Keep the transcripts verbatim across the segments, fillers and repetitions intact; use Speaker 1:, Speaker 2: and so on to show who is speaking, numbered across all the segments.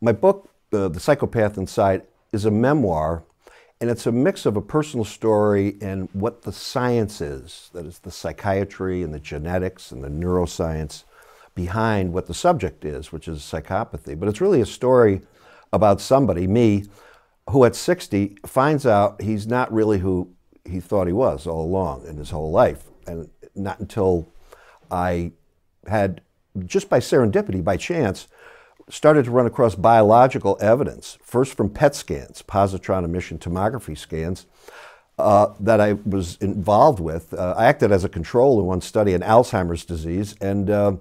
Speaker 1: My book, uh, The Psychopath Inside, is a memoir, and it's a mix of a personal story and what the science is, that is the psychiatry and the genetics and the neuroscience behind what the subject is, which is psychopathy. But it's really a story about somebody, me, who at sixty finds out he's not really who he thought he was all along in his whole life. And not until I had, just by serendipity, by chance, started to run across biological evidence, first from P E T scans, positron emission tomography scans, uh, that I was involved with. Uh, I acted as a control in one study in Alzheimer's disease, and, uh,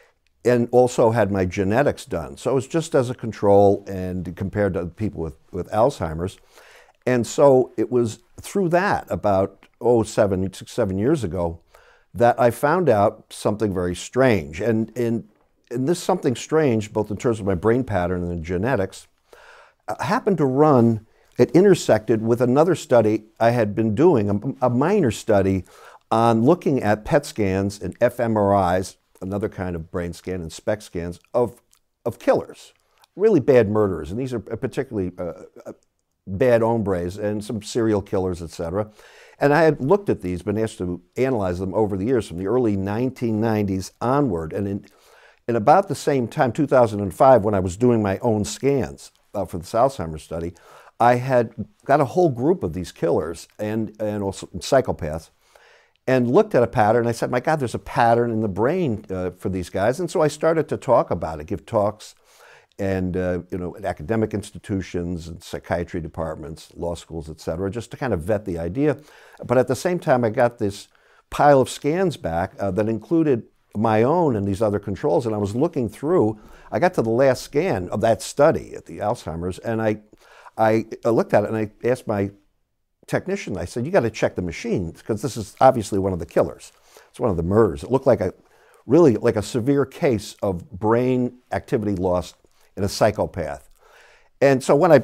Speaker 1: and also had my genetics done. So it was just as a control and compared to people with, with Alzheimer's. And so it was through that, about, oh, seven, six, seven years ago, that I found out something very strange. And, and, and this something strange, both in terms of my brain pattern and the genetics, happened to run, it intersected with another study I had been doing, a, a minor study on looking at P E T scans and fMRIs, another kind of brain scan, and SPECT scans of, of killers, really bad murderers. And these are particularly uh, bad hombres and some serial killers, et cetera. And I had looked at these, been asked to analyze them over the years from the early nineteen nineties onward. And in, in about the same time, two thousand five, when I was doing my own scans uh, for this Alzheimer's study, I had got a whole group of these killers and, and also psychopaths, and looked at a pattern. I said, my God, there's a pattern in the brain uh, for these guys. And so I started to talk about it, give talks, and uh, you know, at academic institutions and psychiatry departments, law schools, et cetera, just to kind of vet the idea. But at the same time, I got this pile of scans back uh, that included my own and these other controls, and I was looking through. I got to the last scan of that study at the Alzheimer's, and I, I looked at it and I asked my technician, I said, you got to check the machines, because this is obviously one of the killers. It's one of the murders. It looked like a, really like a severe case of brain activity loss in a psychopath. And so when I,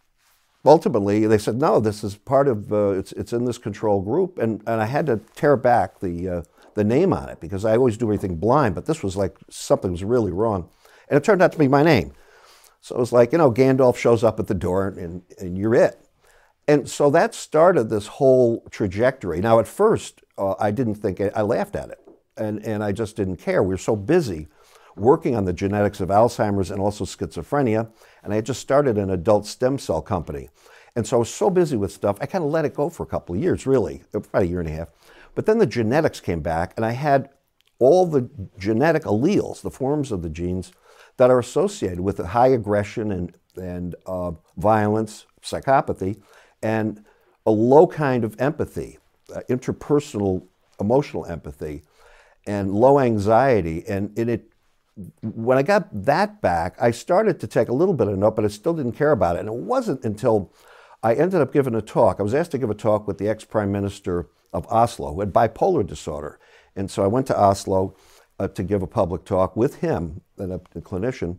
Speaker 1: ultimately, they said, no, this is part of, uh, it's, it's in this control group, and, and I had to tear back the, uh, the name on it, because I always do everything blind, but this was like, something was really wrong. And it turned out to be my name. So it was like, you know, Gandalf shows up at the door, and, and you're it. And so that started this whole trajectory. Now, at first, uh, I didn't think, I, I laughed at it, and, and I just didn't care. We were so busy working on the genetics of Alzheimer's and also schizophrenia, and I had just started an adult stem cell company. And so I was so busy with stuff, I kind of let it go for a couple of years, really, about a year and a half. But then the genetics came back, and I had all the genetic alleles, the forms of the genes that are associated with the high aggression and, and uh, violence, psychopathy, and a low kind of empathy, uh, interpersonal emotional empathy, and low anxiety. And in it, when I got that back, I started to take a little bit of note, but I still didn't care about it. And it wasn't until I ended up giving a talk. I was asked to give a talk with the ex-prime minister of Oslo, who had bipolar disorder. And so I went to Oslo uh, to give a public talk with him, a, a clinician,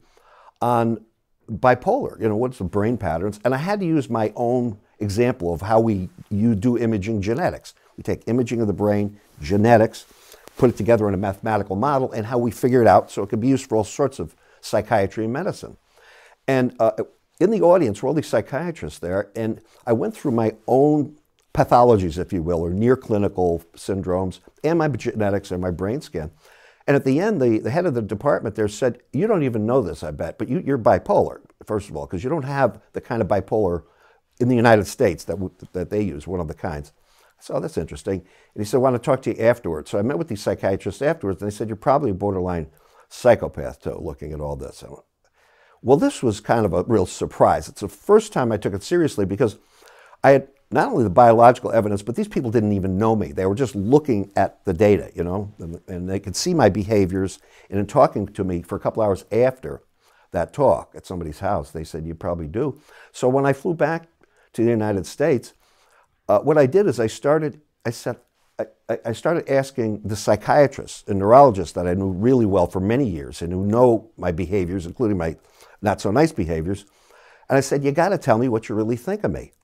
Speaker 1: on bipolar, you know, what's the brain patterns. And I had to use my own example of how we you do imaging genetics. We take imaging of the brain, genetics, put it together in a mathematical model, and how we figure it out so it can be used for all sorts of psychiatry and medicine. And uh, in the audience were all these psychiatrists there, and I went through my own pathologies, if you will, or near clinical syndromes, and my genetics and my brain scan. And at the end, the, the head of the department there said, you don't even know this, I bet, but you, you're bipolar, first of all, because you don't have the kind of bipolar in the United States that, that they use, one of the kinds. So that's interesting. And he said, I want to talk to you afterwards. So I met with these psychiatrists afterwards, and they said, you're probably a borderline psychopath, too, looking at all this. I went, well, this was kind of a real surprise. It's the first time I took it seriously, because I had not only the biological evidence, but these people didn't even know me. They were just looking at the data, you know, and, and they could see my behaviors. And in talking to me for a couple hours after that talk at somebody's house, they said, you probably do. So when I flew back to the United States, uh, what I did is I started, I said, I, I started asking the psychiatrists and neurologists that I knew really well for many years and who know my behaviors, including my not so nice behaviors. And I said, you got to tell me what you really think of me.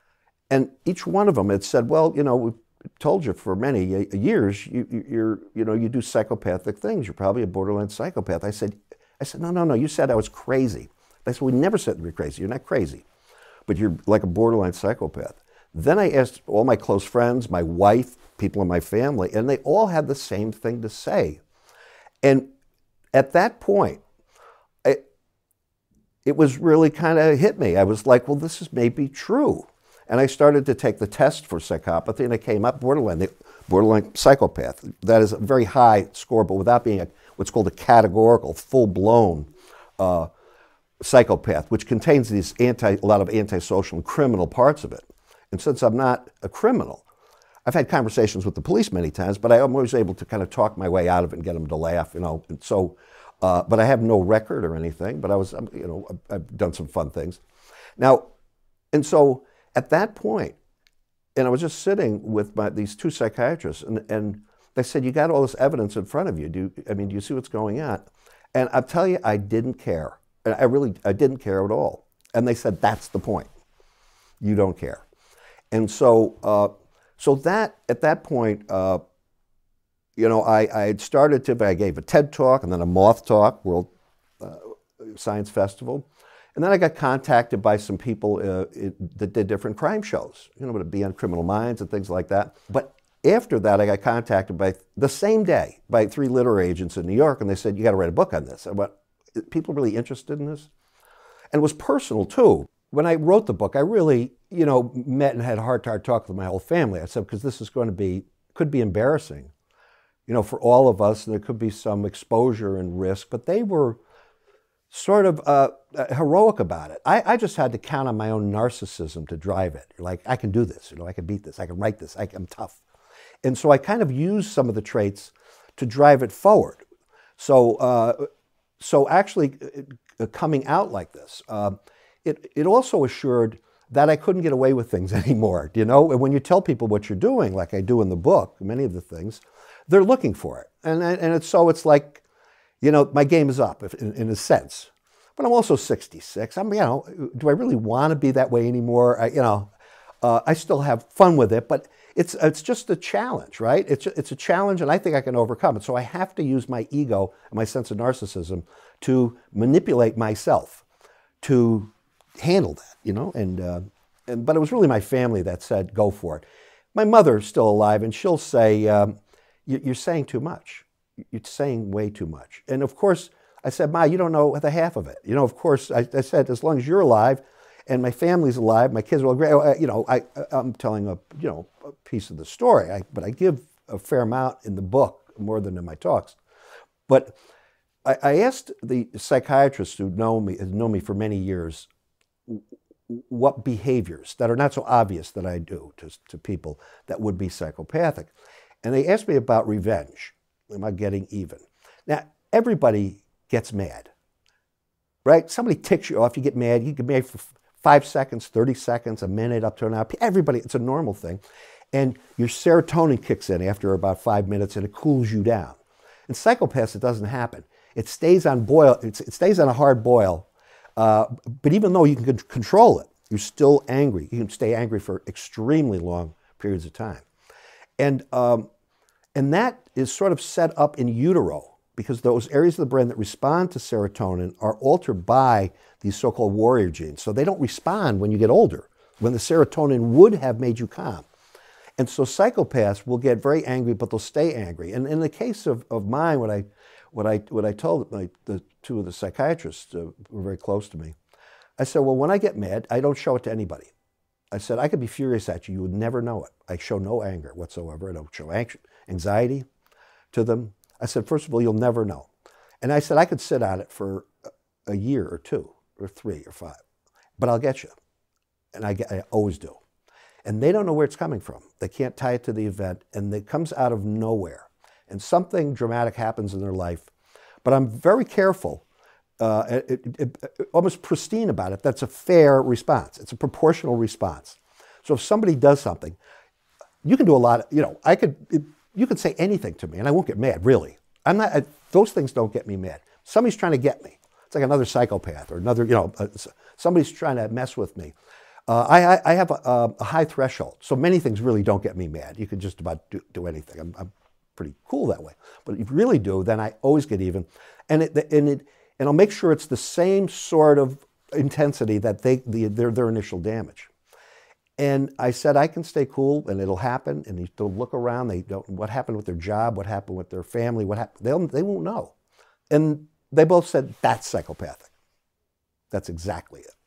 Speaker 1: And each one of them had said, well, you know, we told you for many years, you, you're, you know, you do psychopathic things. You're probably a borderline psychopath. I said, I said, no, no, no, you said I was crazy. They said, we never said you're crazy. You're not crazy, but you're like a borderline psychopath. Then I asked all my close friends, my wife, people in my family, and they all had the same thing to say. And at that point, it, it was really kind of hit me. I was like, well, this is maybe true. And I started to take the test for psychopathy, and I came up borderline, borderline psychopath. That is a very high score, but without being a, what's called a categorical, full-blown uh, psychopath, which contains these anti, a lot of antisocial and criminal parts of it. And since I'm not a criminal, I've had conversations with the police many times, but I'm always able to kind of talk my way out of it and get them to laugh, you know. And so, uh, but I have no record or anything. But I was, you know, I've done some fun things. Now, and so at that point, and I was just sitting with my, these two psychiatrists, and, and they said, "You got all this evidence in front of you. Do you, I mean, do you see what's going on?" And I'll tell you, I didn't care. And I really, I didn't care at all. And they said, "That's the point. You don't care." And so, uh, so that at that point, uh, you know, I, I had started to. I gave a TED talk and then a Moth talk, World uh, Science Festival, and then I got contacted by some people uh, it, that did different crime shows, you know, to be on Criminal Minds and things like that. But after that, I got contacted by the same day by three literary agents in New York, and they said, "You got to write a book on this." I went, "People really interested in this?" And it was personal too. When I wrote the book, I really, you know, met and had a heart-to-heart talk with my whole family. I said, because this is going to be, could be embarrassing, you know, for all of us, and there could be some exposure and risk, but they were sort of uh, heroic about it. I, I just had to count on my own narcissism to drive it. Like, I can do this, you know, I can beat this, I can write this, I can, I'm tough. And so I kind of used some of the traits to drive it forward. So, uh, so actually uh, coming out like this, uh, It, it also assured that I couldn't get away with things anymore, you know? And when you tell people what you're doing, like I do in the book, many of the things, they're looking for it. And, and it's, so it's like, you know, my game is up if, in, in a sense. But I'm also sixty-six. I'm, you know, do I really want to be that way anymore? I, you know, uh, I still have fun with it, but it's, it's just a challenge, right? It's, it's a challenge, and I think I can overcome it. So I have to use my ego and my sense of narcissism to manipulate myself, to handle that, you know, and, uh, and but it was really my family that said, "Go for it." My mother's still alive, and she'll say, um, "You're saying too much. You're saying way too much." And of course, I said, "Ma, you don't know the half of it." You know, of course, I, I said, as long as you're alive, and my family's alive, my kids are all great. You know, I, I'm telling a, you know, a piece of the story, I, but I give a fair amount in the book, more than in my talks. But I, I asked the psychiatrists who know me, have known me for many years, what behaviors that are not so obvious that I do to, to people that would be psychopathic. And they asked me about revenge. Am I getting even? Now, everybody gets mad, right? Somebody ticks you off, you get mad. You get mad for five seconds, thirty seconds, a minute, up to an hour. Everybody, it's a normal thing. And your serotonin kicks in after about five minutes and it cools you down. In psychopaths, it doesn't happen. It stays on boil, it's, it stays on a hard boil. Uh, but even though you can control it, you're still angry. You can stay angry for extremely long periods of time. And, um, and that is sort of set up in utero, because those areas of the brain that respond to serotonin are altered by these so-called warrior genes. So they don't respond when you get older, when the serotonin would have made you calm. And so psychopaths will get very angry, but they'll stay angry. And in the case of, of mine, what I, what I, what I told my, the two of the psychiatrists uh, who were very close to me, I said, well, when I get mad, I don't show it to anybody. I said, I could be furious at you. You would never know it. I show no anger whatsoever. I don't show anxiety to them. I said, first of all, you'll never know. And I said, I could sit on it for a year or two or three or five, but I'll get you. And I, get, I always do. And they don't know where it's coming from. They can't tie it to the event, and it comes out of nowhere. And something dramatic happens in their life. But I'm very careful, uh, it, it, it, almost pristine about it. That's a fair response. It's a proportional response. So if somebody does something, you can do a lot of, you know, I could, it, you could say anything to me and I won't get mad, really. I'm not, I, those things don't get me mad. Somebody's trying to get me. It's like another psychopath or another, you know, uh, somebody's trying to mess with me. Uh, I, I have a, a high threshold, so many things really don't get me mad. You can just about do, do anything. I'm, I'm pretty cool that way. But if you really do, then I always get even. And, it, and, it, and I'll make sure it's the same sort of intensity that they, the, their, their initial damage. And I said, I can stay cool and it'll happen. And they'll look around, they don't, what happened with their job, what happened with their family, what happened, they'll, they won't know. And they both said, that's psychopathic. That's exactly it.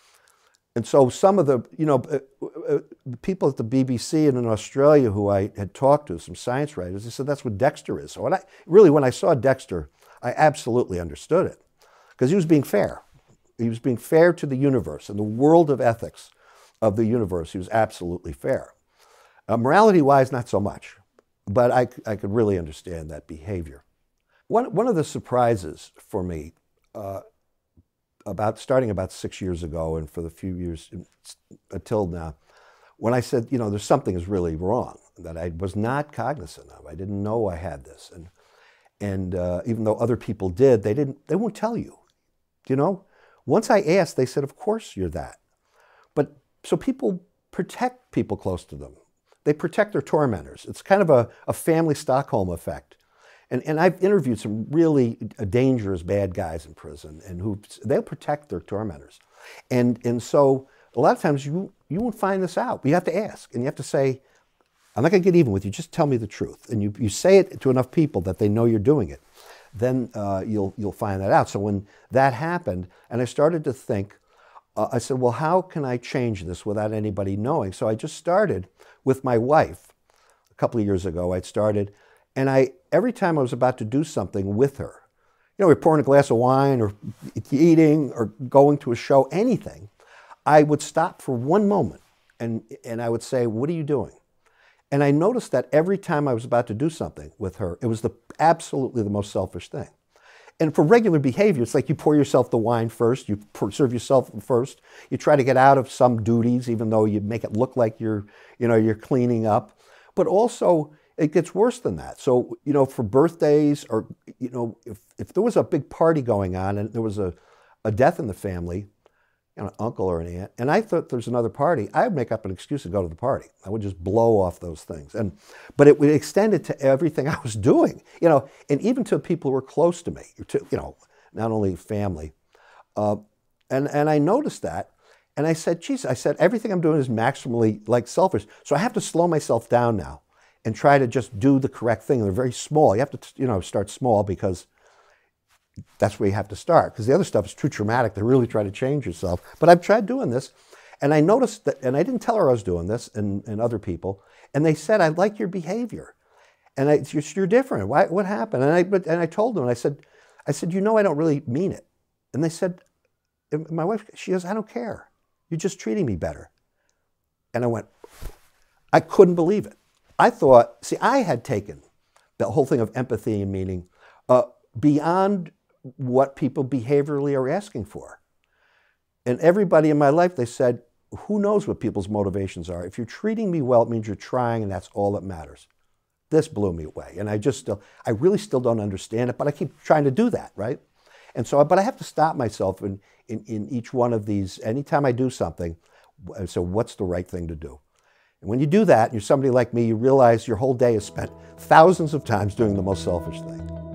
Speaker 1: And so some of the, you know, uh, uh, people at the B B C and in Australia who I had talked to, some science writers, they said that's what Dexter is. So when I, really, when I saw Dexter, I absolutely understood it. Because he was being fair. He was being fair to the universe and the world of ethics of the universe. He was absolutely fair. Uh, morality-wise, not so much. But I, I could really understand that behavior. One, one of the surprises for me, uh, about starting about six years ago and for the few years until now, when I said, you know, there's something is really wrong that I was not cognizant of. I didn't know I had this. And, and uh, even though other people did, they didn't, they won't tell you, you know? Once I asked, they said, of course you're that. But so people protect people close to them. They protect their tormentors. It's kind of a, a family Stockholm effect. And, and I've interviewed some really dangerous bad guys in prison, and who they'll protect their tormentors. And, and so a lot of times you, you won't find this out. You have to ask, and you have to say, I'm not going to get even with you, just tell me the truth. And you, you say it to enough people that they know you're doing it. Then uh, you'll, you'll find that out. So when that happened, and I started to think, uh, I said, well, how can I change this without anybody knowing? So I just started with my wife. A couple of years ago, I'd started, and I, every time I was about to do something with her, you know, we're pouring a glass of wine or eating or going to a show, anything, I would stop for one moment and, and I would say, what are you doing? And I noticed that every time I was about to do something with her, it was the, absolutely the most selfish thing. And for regular behavior, it's like you pour yourself the wine first, you serve yourself first, you try to get out of some duties, even though you make it look like you're, you know, you're cleaning up. But also, it gets worse than that. So, you know, for birthdays or, you know, if, if there was a big party going on and there was a, a death in the family, you know, an uncle or an aunt, and I thought there's another party, I would make up an excuse to go to the party. I would just blow off those things. And, but it would extend it to everything I was doing, you know, and even to people who were close to me, to, you know, not only family. Uh, and, and I noticed that, and I said, geez, I said, everything I'm doing is maximally like selfish. So I have to slow myself down now and try to just do the correct thing. They're very small. You have to, you know, start small because that's where you have to start. Because the other stuff is too traumatic to really try to change yourself. But I've tried doing this, and I noticed that, and I didn't tell her I was doing this, and, and other people, and they said, I like your behavior. And I, you're, you're different. Why, what happened? And I, but, and I told them, and I said, I said, you know, I don't really mean it. And they said, and my wife, she goes, I don't care. You're just treating me better. And I went, I couldn't believe it. I thought, see, I had taken the whole thing of empathy and meaning uh, beyond what people behaviorally are asking for. And everybody in my life, they said, who knows what people's motivations are? If you're treating me well, it means you're trying, and that's all that matters. This blew me away. And I just still, I really still don't understand it, but I keep trying to do that, right? And so, but I have to stop myself in, in, in each one of these. Anytime I do something, so what's the right thing to do? And when you do that, and you're somebody like me, you realize your whole day is spent thousands of times doing the most selfish thing.